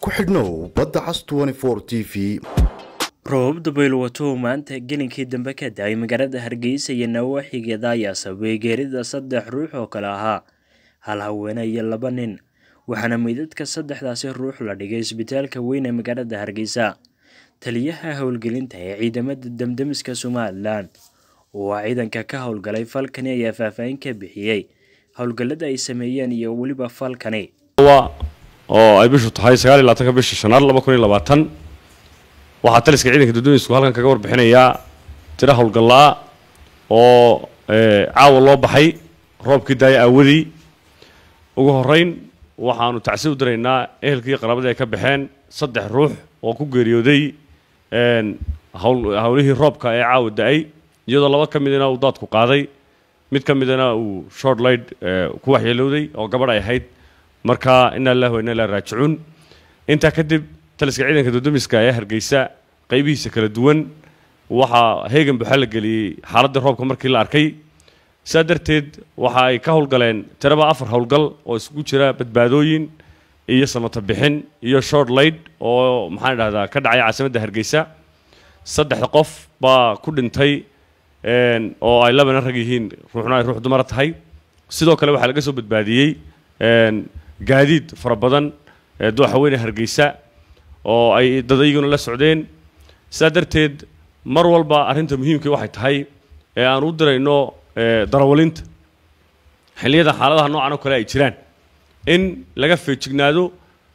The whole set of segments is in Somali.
ku xidhnow badda cas 24 TV. roob dabayl wato maanta gelinkii dambe ka daay magaalada Hargeysa iyo nawaaxigeeda ayaa sababay geerida 3 ruux oo kala ahaa hal haweeney iyo 2 nin waxaana meydadka 3daasi ruux la dhigay isbitaalka weyn ee magaalada Hargeysa. taliyaha howlgelinta ee ciidamada damdamiska Somaliland oo ciidanka ka howlgalay falkani ayaa faahfaahin ka bixiyay howlgallada ay sameeyeen iyo waliba falkani oo ay bishu tahay 29 bisha shanaad 2020 waxa taliska ciidanka dadweynaha halkan kaga warbixinaya tira howlgallaa oo caawa loo baxay roobkii daay awadii ugu horeyn waxaanu tacsiin u direynaa ehelkii qaraabada ay ka baxeen 3 ruux oo ku geeriyooday hawlihii roobka ee caawa daay iyadoo 2 ka midna uu daadku qaaday mid ka midna uu short light ku waxyeelowday oo gabadh ay ahayd marka inna lillahi wa inna ilayhi raaji'uun inta kadib taliska ciidanka dadweynaha ee Hargeysa qaybihiisa kala duwan waxa heegan buuxa la galiyay xaaladda roobka markii la arkay sadarteed waxa ay ka howlgaleen tiraba 4 howlgal oo isugu jira badbaadooyin iyo samata bixin iyo short light oo maxaan dhahdaa ka dhacay caasimadda Hargeysa 3 qof baa ku dhintay oo ay 2 rag yihiin ruuxna ay ruux dumar tahay sidoo kale waxa laga soo badbaadiyay gaadiid fara badan dooxa weyn Hargeysa oo ay dadayiguna la socdeen sadarteed mar walba arinta muhiimka waxay tahay ee aan u dirayno darawalinta xilliyada xaaladaha noocan oo kale ay jiraan in laga feejignaado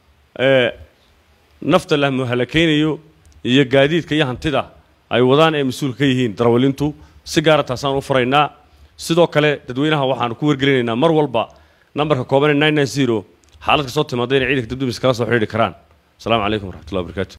nafta la muhalakeynayo iyo gaadiidka iyo hantida ay wadaan ee mas'uul ka yihiin darawalintu si gaar ah taasaan u faraynaa sidoo kale dadweynaha waxaan ku wargelinaynaa mar walba numberka 990 xaalad ka soo timaada in ciidanka dadweynaha kala soo xiriiri karaan. السلام عليكم ورحمة الله وبركاته.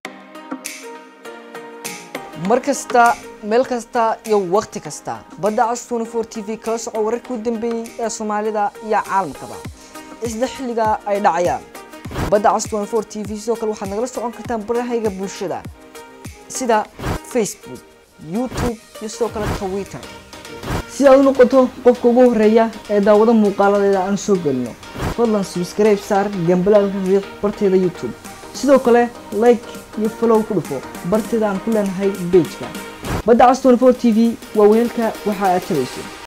مركزتا ملكستا يو وقت كستا بدأ عصون 4 TV كلاس عورك ودنبي يا سومالي دا يا عالم كذا إصدح لقى أي دعيان بدأ عصون 4 TV سوكل واحد نجلس عن كتاب برا هيجا بوشدا سيدا فيسبوك يوتيوب يسوكل تويتر سيدا نقطة قف كوجو ريا إذا وضع مقالة إذا أنسوقلنا فضلا سبسكرايب صار جنب الرياض برتي دا يوتيوب sidoo kale like iyo follow ku dhufo bartida aan ku leenahay page-ka badda cas 24 TV waa weelka waxa aad tabayso